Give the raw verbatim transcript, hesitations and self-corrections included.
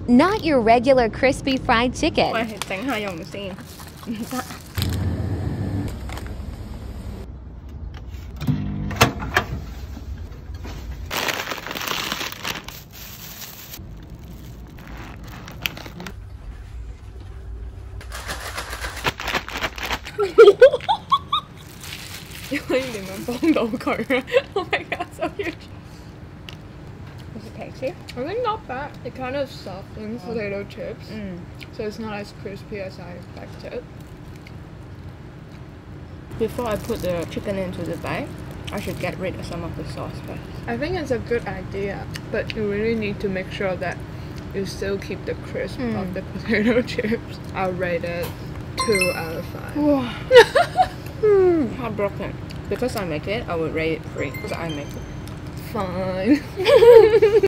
not your regular crispy fried chicken. 喂，整下用先，唔得。你可以點樣幫到佢啊 ？Oh my god, so huge! Does it taste? I think not bad. It kind of softens potato chips, Mm. so it's not as crispy as I expected. Before I put the chicken into the bag, I should get rid of some of the sauce first. I think it's a good idea, but you really need to make sure that you still keep the crisp Mm. of the potato chips. I'll rate it two out of five. Wow. Heartbroken. Because I make it, I would rate it three. Because I make it. Fine.